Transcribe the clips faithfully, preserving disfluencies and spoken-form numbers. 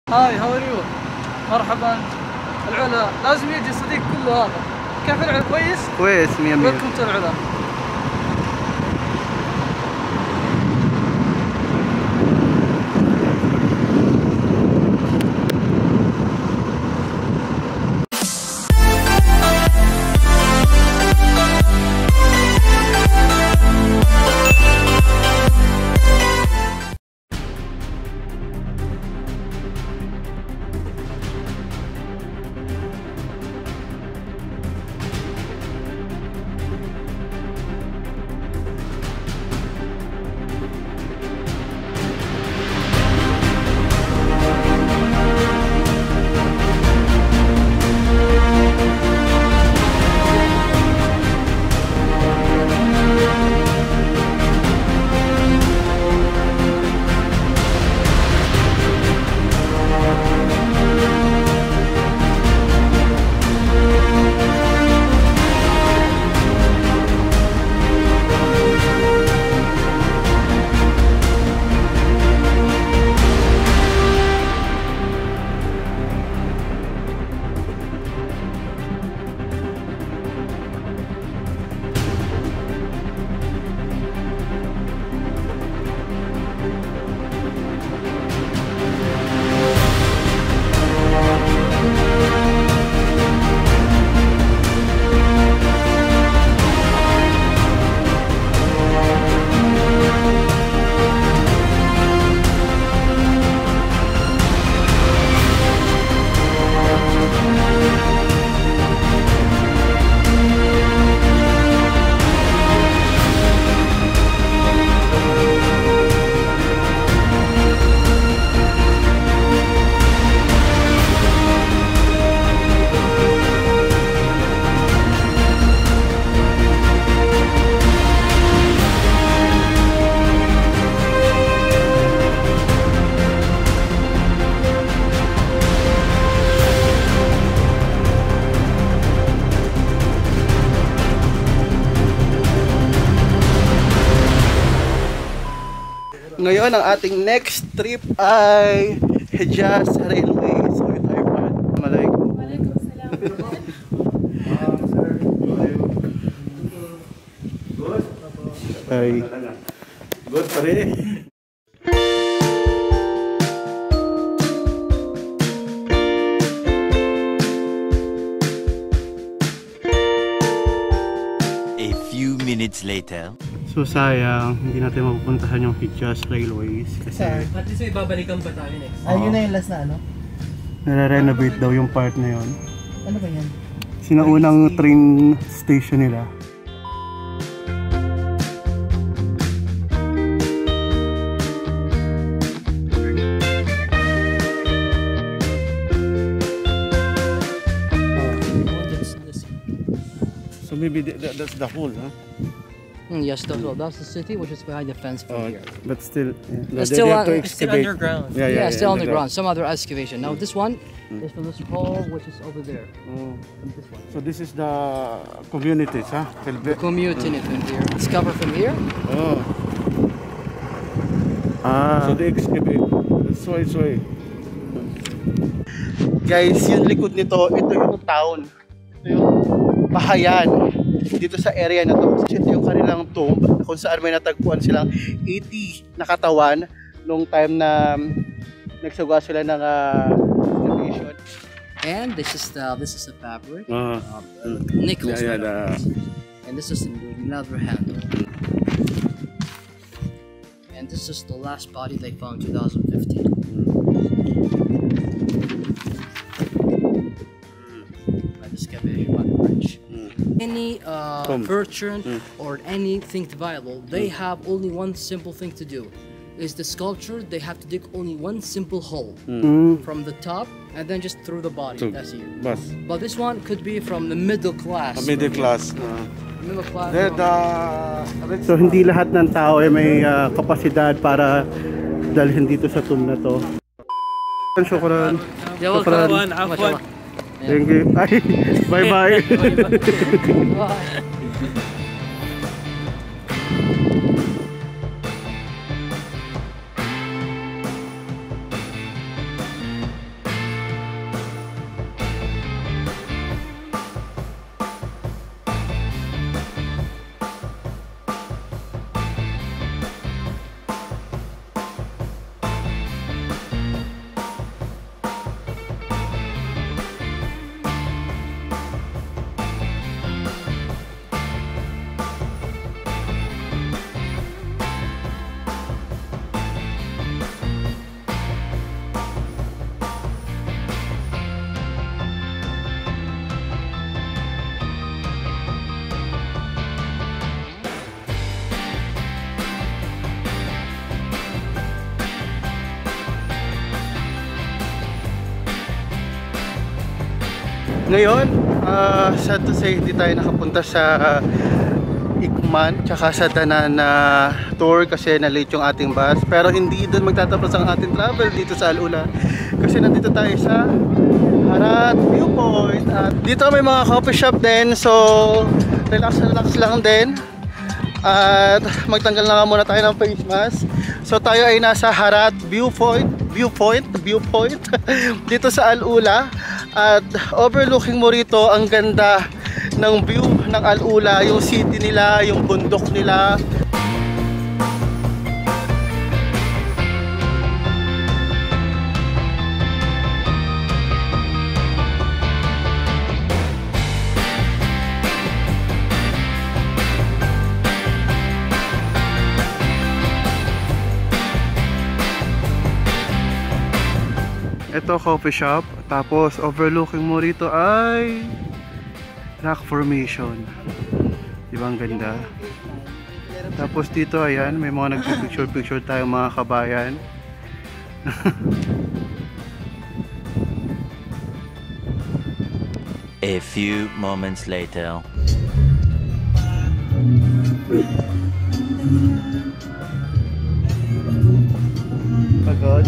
هاي هاو ار يو؟ مرحبا. العلا لازم يجي صديق كله هذا. كيف العلا؟ كويس؟ كويس مية مية. ويلكم تو العلا. Ngayon ang ating next trip ay Hejaz Railway. So ito ay pa. Assalamualaikum. Waalaikumsalam. Good. Ay. Good pare. A few minutes later. So sayang, hindi natin mapupuntahan yung Hejaz Railways kasi At least may babalikan pa tayo next. Ay, yun na yung last na ano? nare-renovate daw yung part na yon. Ano ba yan? Sinaunang train station nila. So maybe that, that's the whole, huh? Mm, yes, that's well. That's the city, which is behind the fence from Oh, here. but still, yeah. It's still, uh, to it's still excavate. underground. Yeah, yeah, Yeah, yeah, still underground. Some other excavation. Now this one Mm. is from this hall, which is over there. Oh. And this one. So this is the communities, huh? The community from here. It's covered from here. Oh. Ah. So they excavate. Soy, soy. Guys, yung likod nito, ito yung town. Ito yung bahayan dito sa area na to. Ito yung kanilang tomb kung saan may natagpuan silang eighty na katawan nung time na nagsagawa sila ng uh, excavation. And this is the this is the fabric. Uh, Uh, nickels. yeah, yeah, the, And this is the leather handle. And this is the last body they found in twenty fifteen. By the excavation by the bridge. Any uh, Tomb. merchant Mm. or anything viable, they have only one simple thing to do. Is the sculpture, they have to dig only one simple hole mm. from the top and then just through the body. So, That's it. Bus. But this one could be from the middle class. A middle class. Uh, Middle class. the, the, so hindi lahat ng tao ay may uh, kapasidad para dalhin dito sa tomb na to. Shukran. Yeah, well, Shukran. Afwan. Thank you. Ay, bye-bye. Bye. Ngayon, uh, sad to say, hindi tayo nakapunta sa uh, Ikman tsaka sa Danan na tour kasi na-late yung ating bus. Pero hindi doon magtatapos ang ating travel dito sa Al-Ula. Kasi nandito tayo sa Harat Viewpoint. At dito may mga coffee shop din. So, relax relax lang din. At magtanggal na nga muna tayo ng face mask. So tayo ay nasa Harat Viewpoint Viewpoint Viewpoint dito sa Al-Ula. At overlooking mo rito ang ganda ng view ng Al-Ula, yung city nila, yung bundok nila. Ito coffee shop, tapos overlooking mo rito ay rock formation. Diba ang ganda? Tapos dito ayan, may mga nagpipicture picture tayo mga kabayan. A few moments later. Pagod.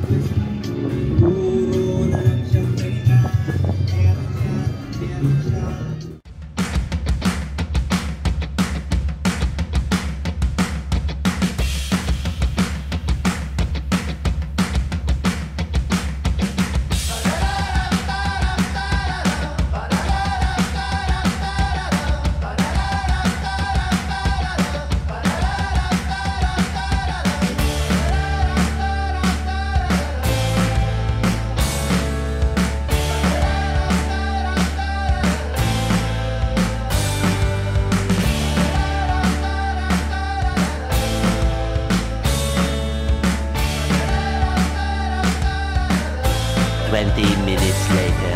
Twenty minutes later.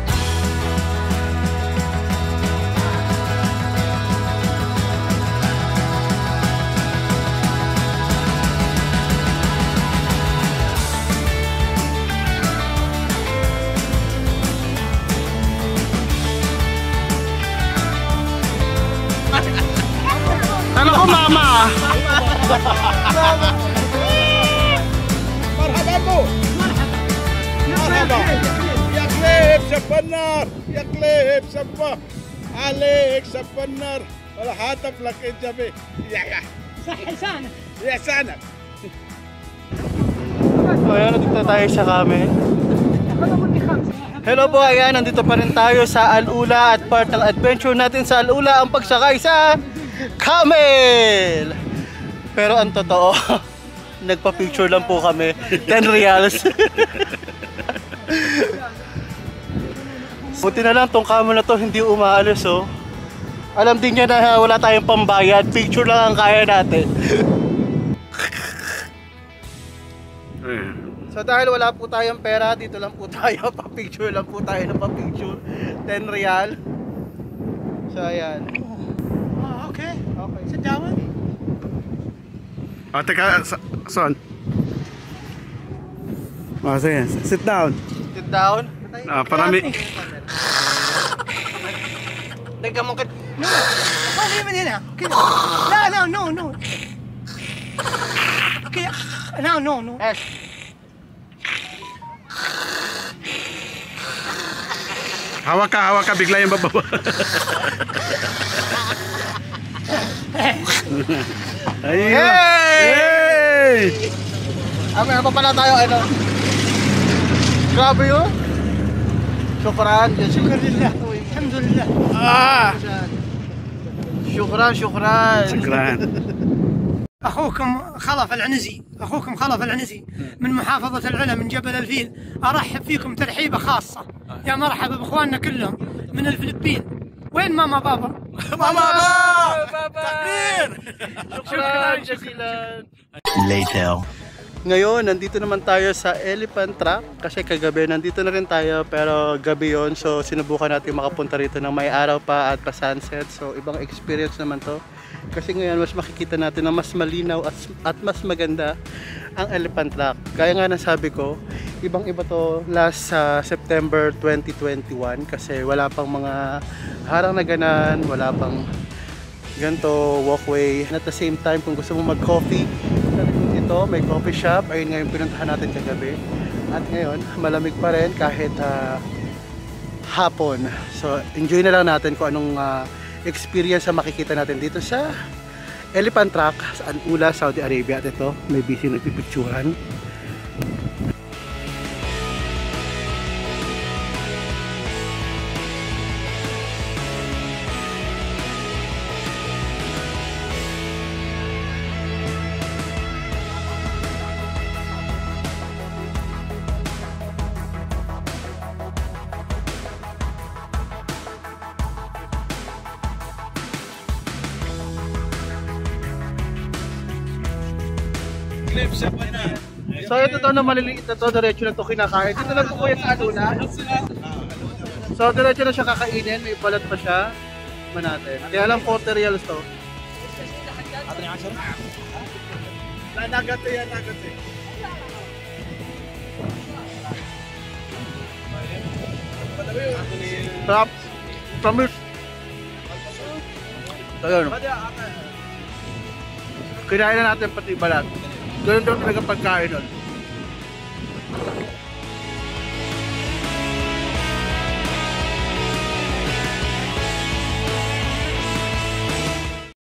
Ano ko mama? مرحبا بو مرحبا يا كليب شب النار يا كليب شبه عليك شب النار ولا حاطب لك الجبي يا يا صح لسانك. يا سنك So ayan, nandito tayo sa kami. Hello po, ayan, nandito pa rin tayo sa Al-Ula at part ng adventure natin sa Al-Ula ang pagsakay sa camel. Pero ang totoo, nagpa-picture lang po kami, ten reals. Buti na lang tong camel na to hindi umaalis oh. Alam din niya na wala tayong pambayad, picture lang ang kaya natin. So dahil wala po tayong pera, dito lang po tayo, pa-picture lang po tayo ng pa-picture. ten real. So ayan. Oh, okay. Okay. Sit down. Ah, teka, sa- saan? Ah, sige, sit down. Sit down. Ah, parami. Teka mo kat... خلي من هنا كذا. لا لا نو نو. كذا. لا نو نو. Yes. Hawak ka, hawak ka, bigla yung bababa. Ayun. Hey! Hey! Ah, meron pa pala tayo ano. Grabe yun. Syukran. Syukran lillah. الحمد لله. Ah! Syukran, syukran. Shukran. اخوكم خلف العنزي، اخوكم خلف العنزي من محافظة العلا من جبل الفيل، ارحب فيكم ترحيبة خاصة. يا مرحبا باخواننا كلهم من الفلبين. وين ماما بابا؟ Mama! Takbir! Syukran, syukran. Later. Ngayon, nandito naman tayo sa Elephant Track kasi kagabi nandito na rin tayo pero gabi yon, so sinubukan natin makapunta rito ng may araw pa at pa sunset, so ibang experience naman to kasi ngayon mas makikita natin na mas malinaw at, at mas maganda ang Elephant Track. Gaya nga ng sabi ko, Ibang iba to last sa September twenty twenty-one kasi wala pang mga harang na ganan, wala pang ganito walkway. And at the same time, kung gusto mo mag-coffee, ito may coffee shop. Ayun nga yung pinuntahan natin kagabi. At ngayon, malamig pa rin kahit uh, hapon. So, enjoy na lang natin kung anong uh, experience na makikita natin dito sa Elephant Rock sa Al-Ula, Saudi Arabia. At ito, may busy nagpipicturan. So ito daw na maliliit na to, diretso na to kinakain. Dito lang po kuya sa Al-Ula. So diretso na siya kakainin, may balat pa siya. Man natin. Kaya lang forty reals to. Nagat yan, nagat eh. Sarap. Promise. So yun. Kinain na natin pati balat. Ganun daw talaga pagkain nun.